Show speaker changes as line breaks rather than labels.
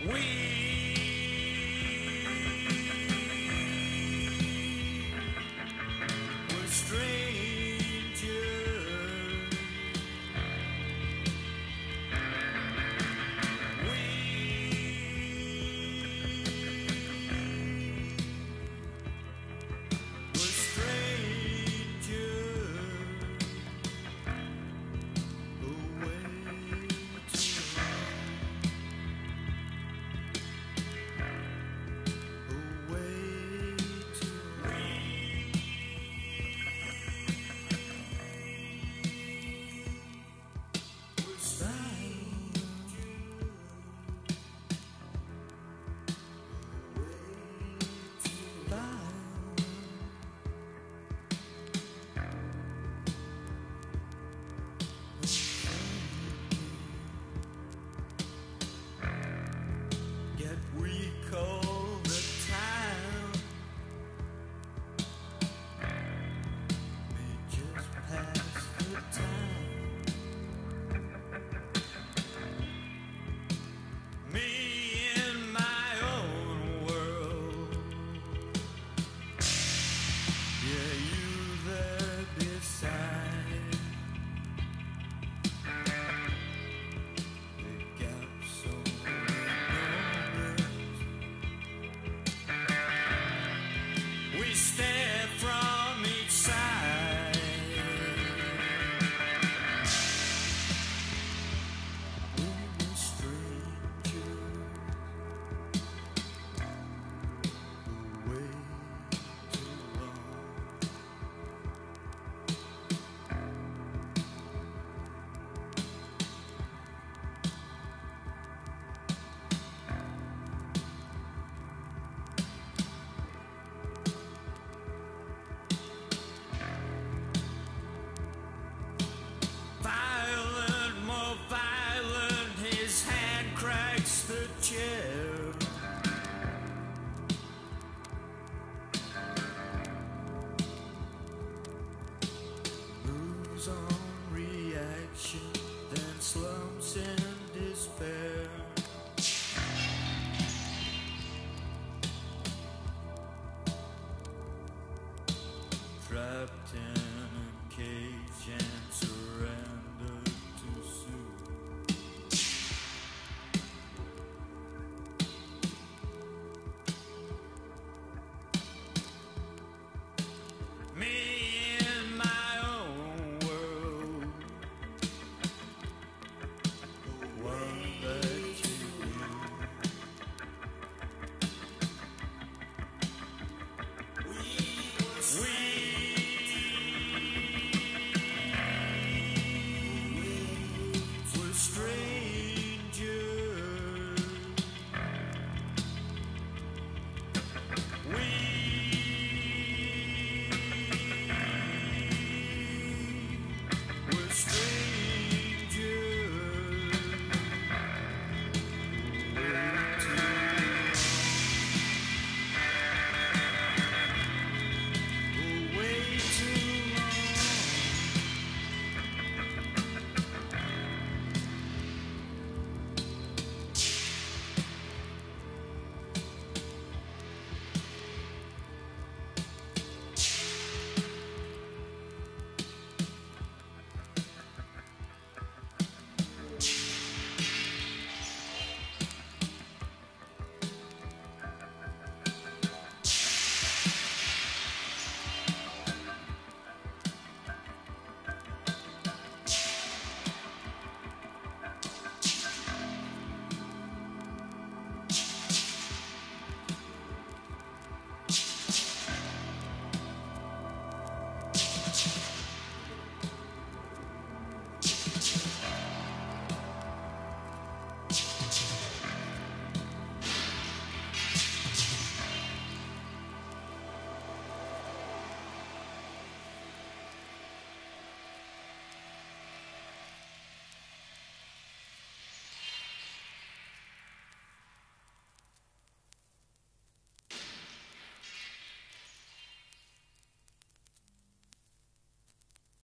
were strangers. We were strangers away too long, away too long. We're yet we call the time. We just pass the time. Me in my own world. Yeah, you there beside. The gap so enormous. We stare from each side. We were strangers away too long. Violent, more violent, his hand cracks the chair. Moves on reaction, then slumps in despair.